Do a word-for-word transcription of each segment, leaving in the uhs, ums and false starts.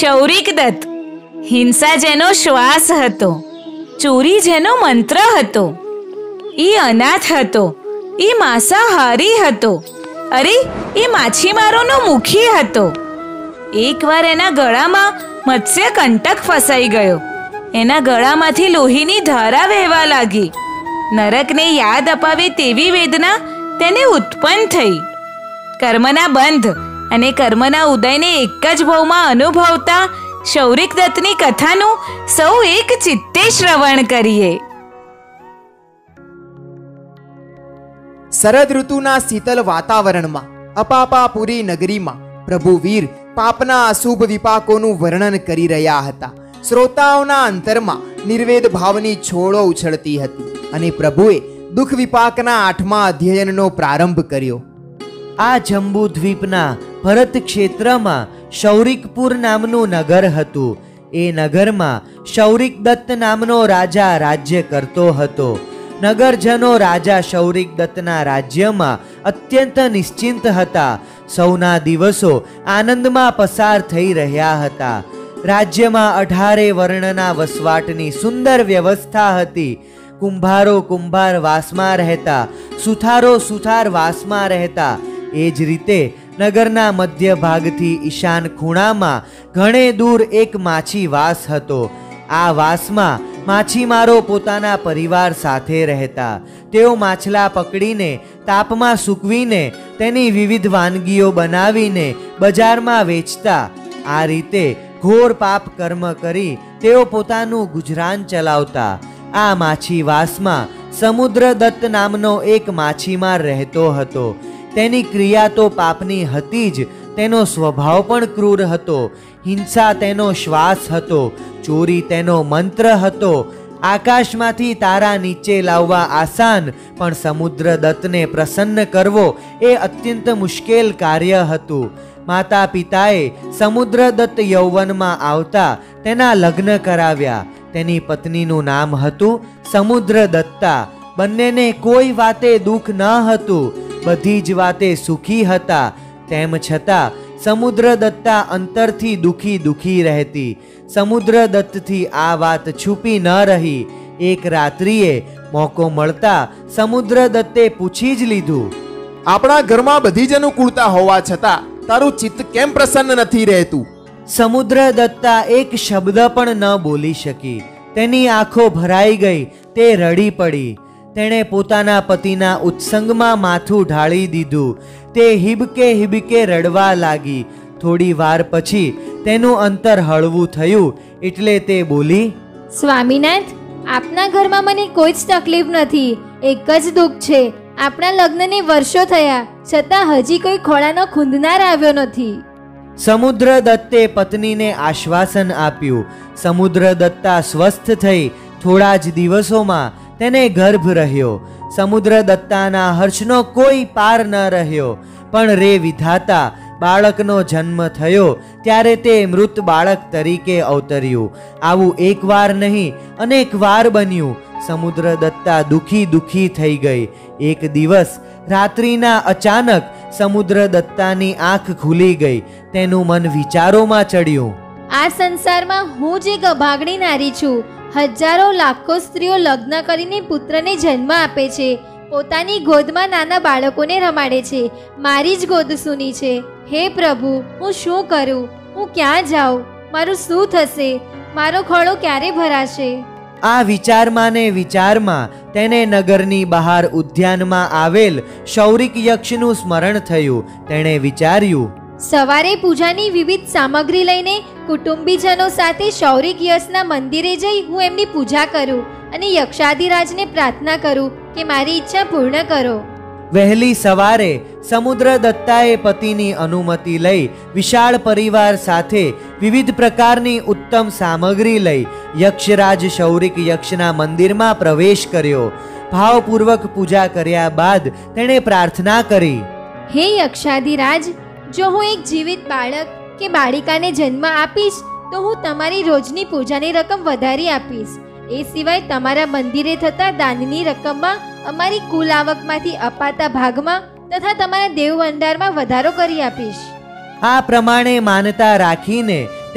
શૌરિક દત્ત હિંસા જેનો શ્વાસ હતો, ચોરી જેનો મંત્ર હતો, એ અનાથ હતો, એ માંસાહારી હતો, અરે એ માછીમારોનો મુખી હતો. એકવાર એના ગળામાં મત્સ્ય કંટક ફસાઈ ગયો. એના ગળામાંથી લોહીની ધારા વહેવા લાગી. નરકને યાદ અપાવે તેવી વેદના તેને ઉત્પન્ન થઈ. કર્મના બંધ અને કર્મના ઉદયને એક જ ભાવમાં અનુભવતા શૌરિક દત્તની કથાનું સૌ એક ચિત્તે શ્રવણ કરીએ. શરદ ઋતુના શીતલ વાતાવરણમાં અપાપાપુરી નગરીમાં પ્રભુ વીર પાપના અશુભ વિપાકોનું વર્ણન કરી રહ્યા હતા. શ્રોતાઓના અંતરમાં નિર્વેદ ભાવની છોડો ઉછળતી હતી અને પ્રભુએ દુઃખ વિપાકના આઠમા અધ્યયનનો પ્રારંભ કર્યો. આ જંબુ દ્વીપના ભરત ક્ષેત્રમાં શૌરિકપુર નામનું નગર હતું. એ નગરમાં શૌરિક દત્ત નામનો રાજા રાજ્ય કરતો હતો. નગરજનો રાજા શૌરિક દત્તના રાજ્યમાં અત્યંત નિશ્ચિંત હતા. સૌના દિવસો આનંદમાં પસાર થઈ રહ્યા હતા. રાજ્યમાં અઢારે વર્ણના વસવાટની સુંદર વ્યવસ્થા હતી. કુંભારો કુંભાર વાસમાં રહેતા, સુથારો સુથાર વાસમાં રહેતા. એ જ રીતે નગરના મધ્ય ભાગથી ઈશાન ખૂણામાં ઘણે દૂર એક માછી વાસ હતો. આ વાસમાં માછીમારો પોતાના પરિવાર સાથે રહેતા. તેઓ માછલા પકડીને તાપમાં સૂકવીને તેની વિવિધ વાનગીઓ બનાવીને બજારમાં વેચતા. આ રીતે ઘોર પાપ કર્મ કરી તેઓ પોતાનું ગુજરાન ચલાવતા. આ માછીવાસમાં સમુદ્રદત્ત નામનો એક માછીમાર રહેતો હતો. તેની ક્રિયા તો પાપની હતી જ, તેનો સ્વભાવ પણ ક્રૂર હતો. હિંસા તેનો શ્વાસ હતો, ચોરી તેનો મંત્ર હતો. આકાશમાંથી તારા નીચે લાવવા આસાન, પણ સમુદ્રદત્તને પ્રસન્ન કરવો એ અત્યંત મુશ્કેલ કાર્ય હતું. માતા પિતાએ સમુદ્રદત્ત યૌવનમાં આવતા તેના લગ્ન કરાવ્યા. તેની પત્નીનું નામ હતું સમુદ્રદત્તા. બંનેને કોઈ વાતે દુઃખ ન હતું, બધી જ વાતે સુખી હતા. તેમ છતાં સમુદ્રદત્તા અંતરથી દુઃખી દુઃખી રહેતી. સમુદ્રદત્તથી આ વાત છુપી ન રહી. એક રાત્રિએ મોકો મળતા સમુદ્રદત્તે પૂછી જ લીધું, આપણા ઘરમાં બધી જ અનુકૂળતા હોવા છતાં તારું ચિત્ત કેમ પ્રસન્ન નથી રહેતું? સમુદ્રદત્તા એક શબ્દ પણ ન બોલી શકી. તેની આંખો ભરાઈ ગઈ. તે રડી પડી. તેણે પોતાના પતિના ઉત્સંગમાં માથું ઢાળી દીધું. તે હિબકે હિબકે રડવા લાગી. થોડી વાર પછી તેનું અંતર હળવું થયું એટલે તે બોલી, સ્વામીનાથ, આપના ઘરમાં મને કોઈ જ તકલીફ નથી. એક જ દુઃખ છે. આપણા લગ્નને વર્ષો થયા છતાં હજી કોઈ ખોળાનો ખૂંદનાર આવ્યો નથી. સમુદ્રદત્તે પત્નીને આશ્વાસન આપ્યું. સમુદ્રદત્તા સ્વસ્થ થઈ. થોડા જ દિવસોમાં તેને ગર્ભ રહ્યો. સમુદ્રદત્તાના હર્ષનો કોઈ પાર ન રહ્યો. પણ રે વિધાતા, બાળકનો જન્મ થયો ત્યારે તે મૃત બાળક તરીકે અવતર્યું. આવું એક વાર નહીં અનેક વાર બન્યું. સમુદ્રદત્તા દુઃખી દુઃખી થઈ ગઈ. એક દિવસ રાત્રિના અચાનક સમુદ્રદત્તાની આંખ ખુલી ગઈ. તેનું મન વિચારોમાં ચડ્યું. આ સંસારમાં હું જ એક અભાગણી નારી છું. હજારો લાખો સ્ત્રીઓ લગ્ન કરીને પુત્રને જન્મ આપે છે, પોતાની ગોદમાં નાના બાળકોને રમાડે છે. મારી જ ગોદ સૂની છે. હે પ્રભુ, હું શું કરું? હું ક્યાં જાઉં? મારું શું થશે? મારો ખોળો ક્યારે ભરાશે? આ વિચારમાં ને વિચારમાં તેને નગરની બહાર ઉદ્યાનમાં આવેલ શૌરિક યક્ષનું સ્મરણ થયું. તેણે વિચાર્યું, સવારે પૂજાની વિવિધ સામગ્રી લઈને કુટુંબીજનો સાથે શૌરિક યક્ષના મંદિરે જઈ હું એમની પૂજા કરું અને યક્ષાધિરાજને પ્રાર્થના કરું કે મારી ઈચ્છા પૂર્ણ કરો. વહેલી સવારે સમુદ્રદત્તાએ પતિની અનુમતિ લઈ વિશાળ પરિવાર સાથે વિવિધ પ્રકારની ઉત્તમ સામગ્રી લઈ યક્ષરાજ શૌરિક યક્ષના મંદિરમાં પ્રવેશ કર્યો. ભાવપૂર્વક પૂજા કર્યા બાદ તેણે પ્રાર્થના કરી, હે યક્ષાધિરાજ, જો હું એક જીવિત બાળક કે બાળિકાને જન્મ આપીશ તો હું તમારી રોજની પૂજાની રકમ વધારી આપીશ. એ સિવાય તમારા મંદિરે થતા દાનની રકમમાં અમારી કુલ આવકમાંથી અપાતા ભાગમાં તથા તમારા દેવ ભંડારમાં વધારો કરી આપીશ. આ પ્રમાણે માનતા રાખીને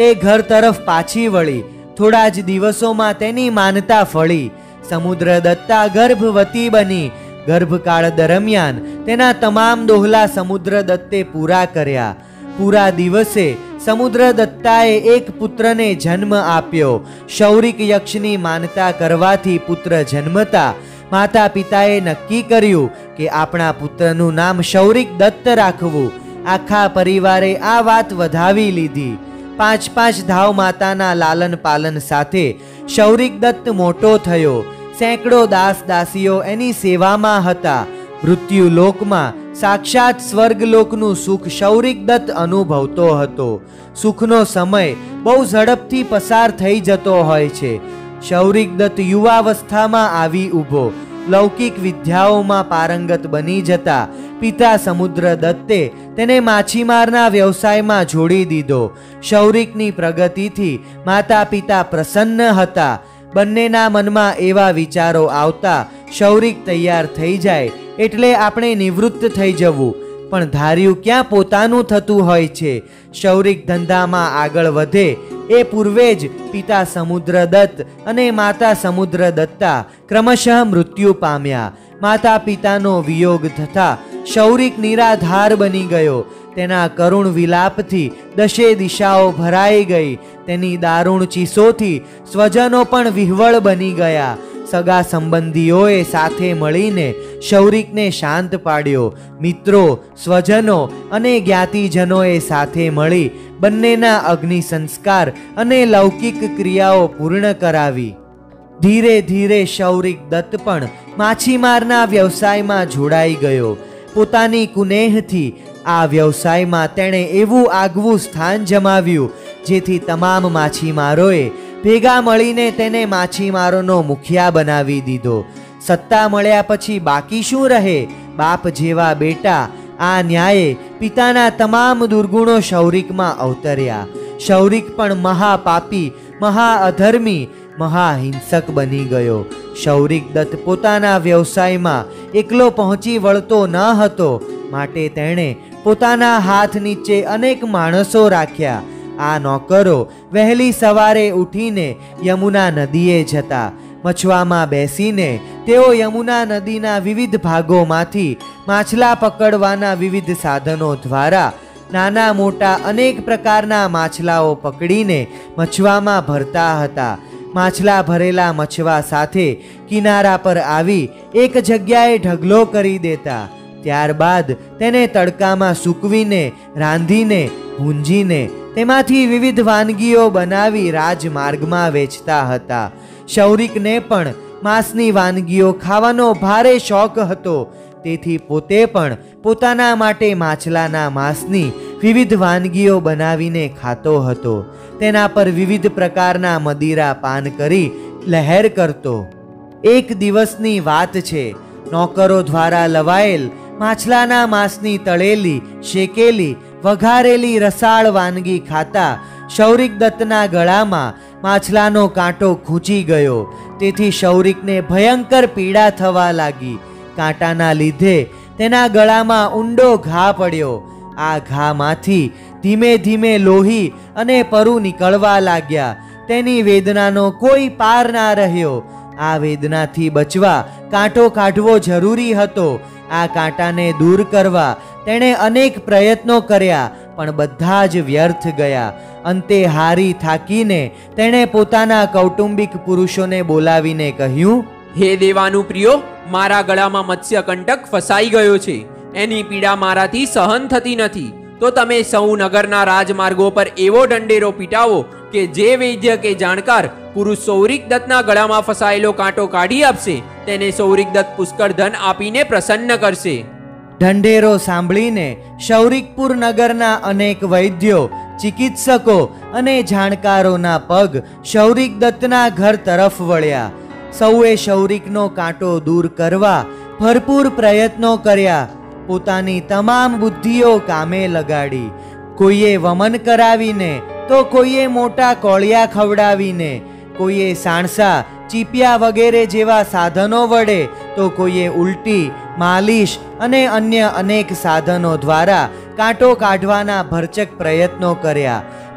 તે ઘર તરફ પાછી વળી. થોડા જ દિવસોમાં તેની માનતા ફળી. સમુદ્રદત્તા ગર્ભવતી બની. ગર્ભકાળ દરમિયાન તેના તમામ દોહલા સમુદ્રદત્તે પૂરા કર્યા. પૂરા દિવસે સમુદ્રદત્તાએ એક પુત્રને જન્મ આપ્યો. શૌરિક યક્ષની માનતા કરવાથી પુત્ર જન્મતા માતા પિતાએ નક્કી કર્યું કે આપણા પુત્રનું નામ શૌરિક દત્ત રાખવું. આખા પરિવારે આ વાત વધાવી લીધી. પાંચ પાંચ ધાવ માતાના લાલન પાલન સાથે શૌરિક દત્ત મોટો થયો. સેંકડો દાસ દાસીઓ એની સેવામાં હતા. મૃત્યુ લોકમાં સાક્ષાત સ્વર્ગલોકનું સુખ શૌરિક દત્ત અનુભવતો હતો. સુખનો સમય બહુ ઝડપથી પસાર થઈ જતો હોય છે. શૌરિક દત્ત યુવાવસ્થામાં આવી ઊભો. લૌકિક વિદ્યાઓમાં પારંગત બની જતા પિતા સમુદ્ર દત્તે તેને માછીમારના વ્યવસાયમાં જોડી દીધો. શૌરિકની પ્રગતિથી માતા પિતા પ્રસન્ન હતા. બંનેના મનમાં એવા વિચારો આવતા શૌરિક તૈયાર થઈ જાય એટલે આપણે નિવૃત્ત થઈ જવું. પણ ધાર્યું ક્યાં પોતાનું થતું હોય છે. શૌરિક ધંધામાં આગળ વધે એ પૂર્વે જ પિતા સમુદ્રદત્ત અને માતા સમુદ્રદત્તા ક્રમશઃ મૃત્યુ પામ્યા. માતા પિતાનો વિયોગ થતા શૌરિક નિરાધાર બની ગયો. તેના કરુણ વિલાપથી દશે દિશાઓ ભરાઈ ગઈ. તેની દારૂણ ચીસોથી સ્વજનો પણ વિહવળ બની ગયા. સગા સંબંધીઓએ સાથે મળીને શૌરિકને શાંત પાડ્યો. મિત્રો, સ્વજનો અને જ્ઞાતિજનોએ સાથે મળી બંનેના અગ્નિ સંસ્કાર અને લૌકિક ક્રિયાઓ પૂર્ણ કરાવી. ધીરે ધીરે શૌરિક દત્ત પણ માછીમારના વ્યવસાયમાં જોડાઈ ગયો. પોતાની કુનેહથી આ વ્યવસાયમાં તેણે એવું આગવું સ્થાન જમાવ્યું જેથી તમામ માછીમારોએ ભેગા મળીને તેને માછીમારોનો મુખિયા બનાવી દીધો. સત્તા મળ્યા પછી બાકી શું રહે? બાપ જેવા બેટા. આ ન્યાયે પિતાના તમામ દુર્ગુણો શૌરિકમાં અવતર્યા. શૌરિક પણ મહાપાપી, મહા અધર્મી, મહાહિંસક બની ગયો. શૌરિક દત્ત પોતાના વ્યવસાયમાં એકલો પહોંચી વળતો ન હતો, માટે તેણે પોતાના હાથ નીચે અનેક માણસો રાખ્યા. આ નોકરો વહેલી સવારે ઉઠીને યમુના નદીએ જતા. મછવામાં બેસીને તેઓ યમુના નદીના વિવિધ ભાગોમાંથી માછલા પકડવાના વિવિધ સાધનો દ્વારા નાના મોટા અનેક પ્રકારના માછલાઓ પકડીને મછવામાં ભરતા હતા. માછલા ભરેલા મછવા સાથે કિનારા પર આવી એક જગ્યાએ ઢગલો કરી દેતા. ત્યારબાદ તેને તડકામાં સૂકવીને, રાંધીને, ભૂંજીને તેમાંથી વિવિધ વાનગીઓ બનાવી રાજમાર્ગમાં વેચતા હતા. શૌરિકને પણ માંસની વાનગીઓ ખાવાનો ભારે શોખ હતો. તેથી પોતે પણ પોતાના માટે માછલાના માંસની વિવિધ વાનગીઓ બનાવીને ખાતો હતો. તેના પર વિવિધ પ્રકારના મદિરા પાન કરી લહેર કરતો. એક દિવસની વાત છે. નોકરો દ્વારા લવાયેલ માછલાના માંસની તળેલી, શેકેલી, વઘારેલી રસાળ વાનગી ખાતા શૌરિક દત્તના ગળામાં માછલાનો કાંટો ખૂંચી ગયો. તેથી શૌરિકને ભયંકર પીડા થવા લાગી. કાંટાના લીધે તેના ગળામાં ઊંડો ઘા પડ્યો. આ ઘામાંથી ધીમે ધીમે લોહી અને પરુ નીકળવા લાગ્યા. તેની વેદનાનો કોઈ પાર ના રહ્યો. આ વેદનાથી બચવા કાંટો કાઢવો જરૂરી હતો. આ કાંટાને દૂર કરવા તેણે અનેક પ્રયત્નો કર્યા, પણ બધા જ વ્યર્થ ગયા. અંતે હારી થાકીને તેણે પોતાના કૌટુંબિક પુરુષોને બોલાવીને કહ્યું, હે દેવાનું પ્રિયો, મારા ગળામાં મત્સ્ય કંટક ફસાઈ ગયો છે. એની પીડા મારાથી સહન થતી નથી. તો તમે સૌ નગરના રાજમાર્ગો પર એવો દંડેરો પીટાવો કે જે વૈદ્ય કે જાણકાર પુરુષ શૌરિક દત્તના ગળામાં ફસાયેલો કાંટો કાઢી આપશે તેને શૌરિક દત્ત પુષ્કળ ધન આપીને પ્રસન્ન કરશે. ઢંઢેરો સાંભળીને શૌરિકપુર નગરના અનેક વૈદ્યો, ચિકિત્સકો અને જાણકારોના પગ શૌરિક દત્તના ઘર તરફ વળ્યા. સૌએ શૌરિકનો કાંટો દૂર કરવા ભરપૂર પ્રયત્નો કર્યા. પોતાની તમામ બુદ્ધિઓ કામે લગાડી. કોઈએ વમન કરાવીને, તો કોઈએ મોટા કોળિયા ખવડાવીને, કોઈએ સાણસા, ચીપિયા વગેરે જેવા સાધનો વડે, તો કોઈએ ઉલટી, માલિશ અને અન્ય અનેક સાધનો દ્વારા કાંટો કાઢવાના ભરચક પ્રયત્નો કર્યા.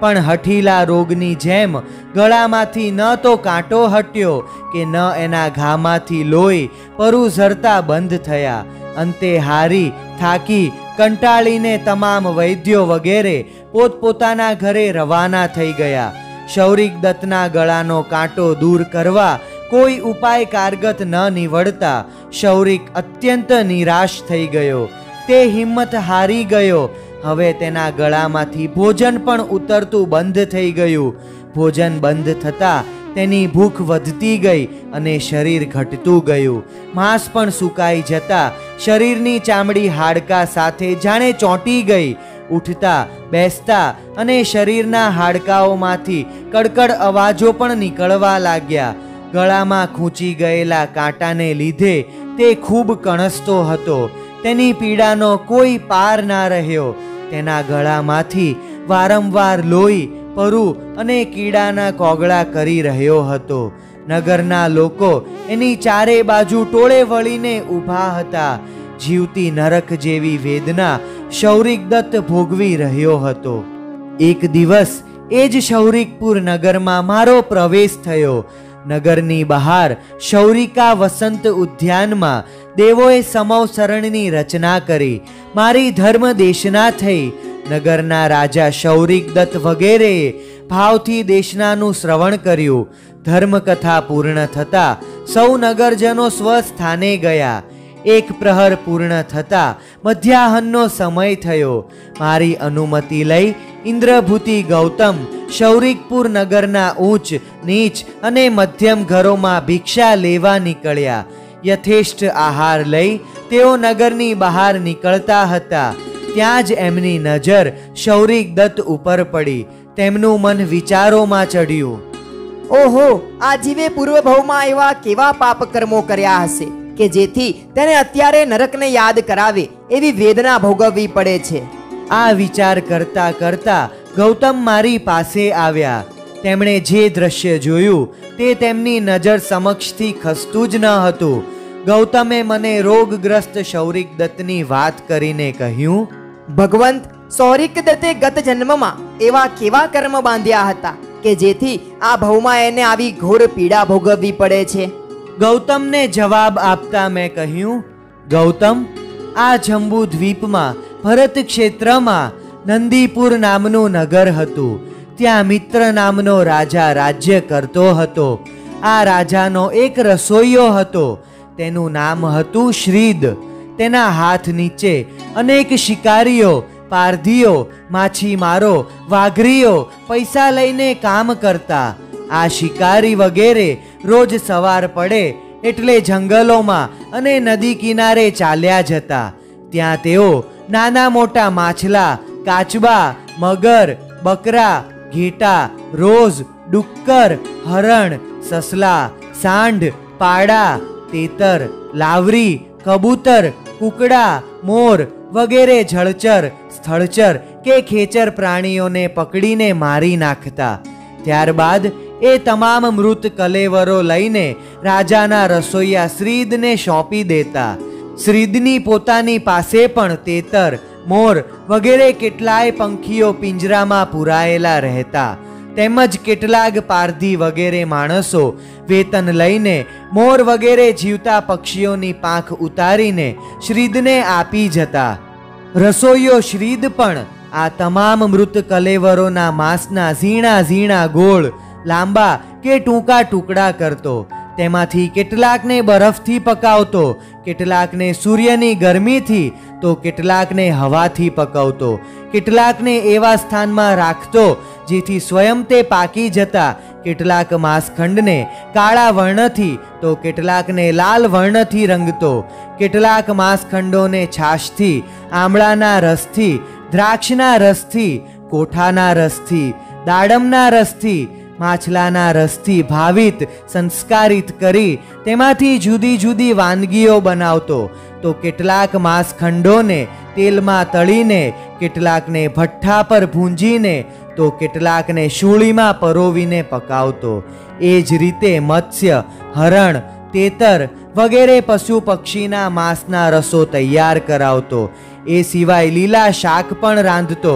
પણ હઠીલા રોગની જેમ ગળામાંથી ન તો કાંટો હટ્યો કે ન એના ઘામાંથી લોહી પરુ ઝરતા બંધ થયા. અંતે હારી થાકી કંટાળીને તમામ વૈદ્યો વગેરે પોતપોતાના ઘરે રવાના થઈ ગયા. શૌરિક દત્તના ગળાનો કાંટો દૂર કરવા કોઈ ઉપાય કારગત ન નીવડતા શૌરિક અત્યંત નિરાશ થઈ ગયો. તે હિંમત હારી ગયો. હવે તેના ગળામાંથી ભોજન પણ ઉતરતું બંધ થઈ ગયું. ભોજન બંધ થતાં તેની ભૂખ વધતી ગઈ અને શરીર ઘટતું ગયું. માંસ પણ સુકાઈ જતા શરીરની ચામડી હાડકાં સાથે જાણે ચોંટી ગઈ. ઉઠતા બેસતા અને શરીરના હાડકાઓમાંથી કડકડ અવાજો પણ નીકળવા લાગ્યા. ગળામાં ખૂંચી ગયેલા કાંટાને લીધે તે ખૂબ કણસતો હતો. તેની પીડાનો કોઈ પાર ના રહ્યો. તેના ગળામાંથી વારંવાર લોહી પરુ અને કીડાના કોગળા કરી રહ્યો હતો. નગરના લોકો એની ચારે બાજુ ટોળે વળીને ઊભા હતા. જીવતી નરક જેવી વેદના શૌરિક દત્ત ભોગવી રહ્યો હતો. એક દિવસ એ જ શૌરિકપુર નગરમાં મારો પ્રવેશ થયો. નગરની બહાર શૌરિકા વસંત ઉદ્યાનમાં દેવોએ સમવસરણની રચના કરી. મારી ધર્મ દેશના થઈ. નગરના રાજા શૌરિક દત્ત વગેરેએ ભાવથી દેશનાનું શ્રવણ કર્યું. ધર્મકથા પૂર્ણ થતાં સૌ નગરજનો સ્વસ્થાને ગયા. એક પ્રહર પૂર્ણ થતાં મધ્યાહનનો સમય થયો. મારી અનુમતિ લઈ ઇન્દ્રભૂતિ ગૌતમ શૌરિકપુર નગરના ઊંચ નીચ અને મધ્યમ ઘરોમાં ભિક્ષા લેવા નીકળ્યા. યથેષ્ટ આહાર લઈ તેઓ નગરની બહાર નીકળતા હતા. ત્યાં જ એમની નજર શૌરિક દત્ત ઉપર પડી. તેમનું મન વિચારોમાં ચડ્યું. ઓહો, આ જીવે પૂર્વ ભવમાં એવા કેવા પાપ કર્મો કર્યા હશે કે જેથી તેને અત્યારે નરકને યાદ કરાવે એવી વેદના ભોગવવી પડે છે. આ વિચાર કરતા કરતા ગૌતમ મારી પાસે આવ્યા. તેમણે જે દ્રશ્ય જોયું તે તેમની નજર સમક્ષથી ખસતું જ ન હતું. ગૌતમે મને રોગગ્રસ્ત શૌરિક દત્તની વાત કરીને કહ્યું, ભગવંત, શૌરિક દત્તે ગત જન્મમાં એવા કેવા કર્મ બાંધ્યા હતા કે જેથી આ ભવમાં એને આવી ઘોર પીડા ભોગવવી પડે છે. ગૌતમને જવાબ આપતા મેં કહ્યું, ગૌતમ, આ જંબુ દ્વીપમાં ભરત ક્ષેત્રમાં નંદીપુર નામનું નગર હતું. ત્યાં મિત્ર નામનો રાજા રાજ્ય કરતો હતો. આ રાજાનો એક રસોઈયો હતો. તેનું નામ હતું શ્રીદ. તેના હાથ નીચે અનેક શિકારીઓ, પારધીઓ, માછીમારો, વાઘરીઓ પૈસા લઈને કામ કરતા. આ શિકારી વગેરે રોજ સવાર પડે એટલે જંગલોમાં અને નદી કિનારે ચાલ્યા જતા. ત્યાં તેઓ નાના મોટા માછલા, કાચબા, મગર, બકરા, ઘેટા, રોઝ, ડુક્કર, હરણ, સસલા, સાંઢ, પાડા, તેતર, લાવરી, કબૂતર, કુકડા, મોર વગેરે જળચર, સ્થળચર કે ખેચર પ્રાણીઓને પકડીને મારી નાખતા. ત્યારબાદ એ તમામ મૃત કલેવરો લઈને રાજાના રસોઈયા શ્રીદને સોંપી દેતા. શ્રીદની પોતાની પાસે પણ તેતર, મોર વગેરે કેટલાય પંખીઓ પિંજરામાં પુરાયેલા રહેતા. તેમજ કેટલાક પારધી વગેરે માણસો વેતન લઈને મોર વગેરે જીવતા પક્ષીઓની પાંખ ઉતારીને શ્રીદને આપી જતા. રસોઈયો શ્રીદ પણ આ તમામ મૃત કલેવરોના માંસના ઝીણા ઝીણા ગોળ, લાંબા કે ટૂંકા ટુકડા કરતો. તેમાંથી કેટલાકને બરફથી પકાવતો, કેટલાકને સૂર્યની ગરમીથી તો કેટલાકને હવાથી પકાવતો, કેટલાકને એવા સ્થાનમાં રાખતો જેથી સ્વયં તે પાકી જતા, કેટલાક માંસખંડને કાળા વર્ણથી તો કેટલાકને લાલ વર્ણથી રંગતો, કેટલાક માંસખંડોને છાશથી, આમળાના રસથી, દ્રાક્ષના રસથી, કોઠાના રસથી, દાડમના રસથી, માછલાના રસથી ભાવિત સંસ્કારિત કરી તેમાંથી જુદી જુદી વાનગીઓ બનાવતો. તો કેટલાક માંસખંડોને તેલમાં તળીને, કેટલાકને ભઠ્ઠા પર ભૂંજીને તો કેટલાકને શૂળીમાં પરોવીને પકાવતો. એ જ રીતે મત્સ્ય, હરણ, તેતર વગેરે પશુ પક્ષીના માંસના રસો તૈયાર કરાવતો. એ સિવાય લીલા શાક પણ રાંધતો.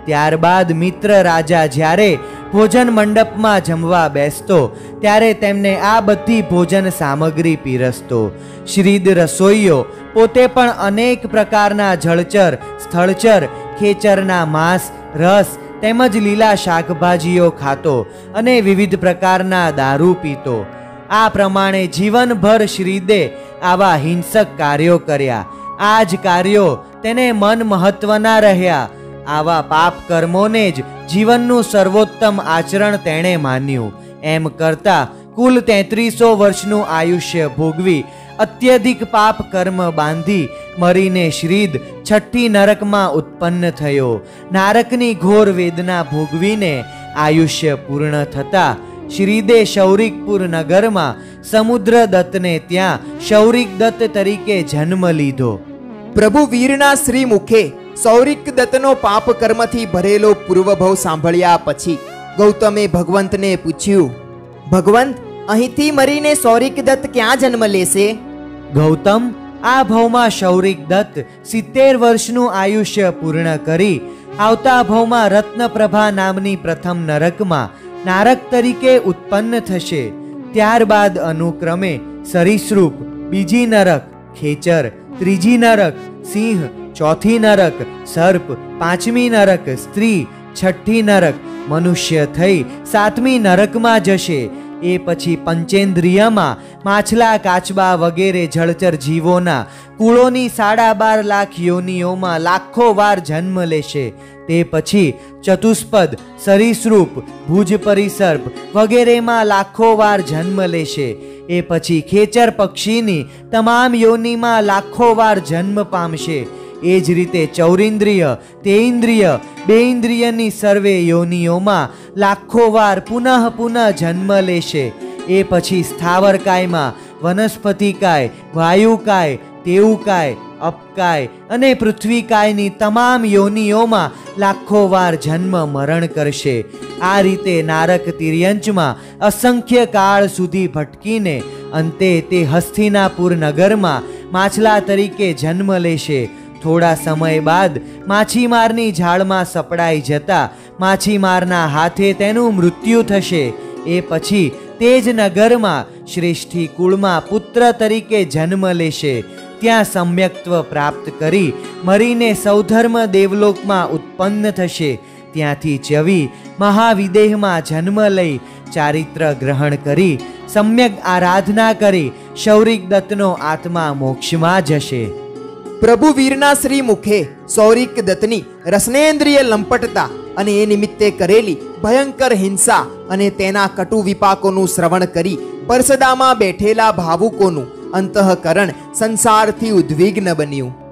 ત્યારબાદ મિત્ર રાજા જ્યારે ભોજન મંડપમાં જમવા બેસતો ત્યારે તેમને આ બધી ભોજન સામગ્રી પીરસતો. શ્રીદ રસોઈયો પોતે પણ અનેક પ્રકારના જળચર, સ્થળચર, ખેચરના માંસ, રસ તેમજ લીલા શાકભાજીઓ ખાતો અને વિવિધ પ્રકારના દારૂ પીતો. આ પ્રમાણે જીવનભર શ્રીદે આવા હિંસક કાર્યો કર્યા. આ જ કાર્યો તેને મન મહત્વના રહ્યા. આવા પાપ કર્મોને જ જીવનનું સર્વોત્તમ આચરણ તેણે માન્યું. એમ કરતા કુલ તેત્રીસો વર્ષનું આયુષ્ય ભોગવી અત્યધિક પાપ કર્મ બાંધી મરીને શ્રીદ છઠ્ઠી નરકમાં ઉત્પન્ન થયો. નારકની ઘોર વેદના ભોગવીને આયુષ્ય પૂર્ણ થતા શ્રીદે શૌરિકપુર નગરમાં સમુદ્રદત્તને ત્યાં શૌરિક દત્ત તરીકે જન્મ લીધો. પ્રભુ વીરના શ્રી મુખે સૌરિક દત્તનો પાપ કર્મથી ભરેલો પૂર્વભવ સાંભળ્યા પછી ગૌતમે ભગવંતને પૂછ્યું, ભગવંત, અહીંથી મરીને સૌરિક દત્ત ક્યાં જન્મ લેશે? ગૌતમ, આ ભવમાં શૌરિક દત્ત સિત્તેર વર્ષનું આયુષ્ય પૂર્ણ કરી આવતા ભવમાં રત્નપ્રભા નામની પ્રથમ નરકમાં નારક તરીકે ઉત્પન્ન થશે. ત્યારબાદ અનુક્રમે સરીસૃપ, બીજી નરક ખેચર, ત્રીજી નરક સિંહ, ચોથી નરક સર્પ, પાંચમી નરક સ્ત્રી, છઠ્ઠી નરક મનુષ્ય થઈ સાતમી નરકમાં જશે. એ પછી પંચેન્દ્રિયમાં માછલા, કાચબા વગેરે જળચર જીવોના કુળોની સાડા બાર લાખ યોનિઓમાં લાખો વાર જન્મ લેશે. તે પછી ચતુષ્પદ, સરીસૃપ, ભુજ પરિસર્પ વગેરેમાં લાખો વાર જન્મ લેશે. એ પછી ખેચર પક્ષીની તમામ યોનિમાં લાખો વાર જન્મ પામશે. એ જ રીતે ચૌરિન્દ્રિય, તેઇન્દ્રિય, બેઇન્દ્રિયની સર્વે યોનિઓમાં લાખો વાર પુનઃ પુનઃ જન્મ લેશે. એ પછી સ્થાવરકાયમાં, વનસ્પતિકાય, વાયુકાય, તેવુકાય, અપકાય અને પૃથ્વીકાયની તમામ યોનિઓમાં લાખો વાર જન્મ મરણ કરશે. આ રીતે નારક તિર્યંચમાં અસંખ્ય કાળ સુધી ભટકીને અંતે તે હસ્તિનાપુર નગરમાં માછલા તરીકે જન્મ લેશે. થોડા સમય બાદ માછીમારની ઝાડમાં સપડાઈ જતા માછીમારના હાથે તેનું મૃત્યુ થશે. એ પછી તે જ નગરમાં શ્રેષ્ઠી કુળમાં પુત્ર તરીકે જન્મ લેશે. ત્યાં સમ્યક્ત્વ પ્રાપ્ત કરી મરીને સૌધર્મ દેવલોકમાં ઉત્પન્ન થશે. ત્યાંથી ચવી મહાવિદેહમાં જન્મ લઈ ચારિત્ર ગ્રહણ કરી સમ્યક આરાધના કરી શૌરિક દત્તનો આત્મા મોક્ષમાં જશે. પ્રભુ વીરના શ્રી મુખે સૌરિક દત્તની રસનેન્દ્રિય લંપટતા અને એ નિમિત્તે કરેલી ભયંકર હિંસા અને તેના કટુ વિપાકોનું શ્રવણ કરી પરસદામાં બેઠેલા ભાવુકોનું અંતઃકરણ સંસારથી ઉદ્વિગ્ન બન્યું.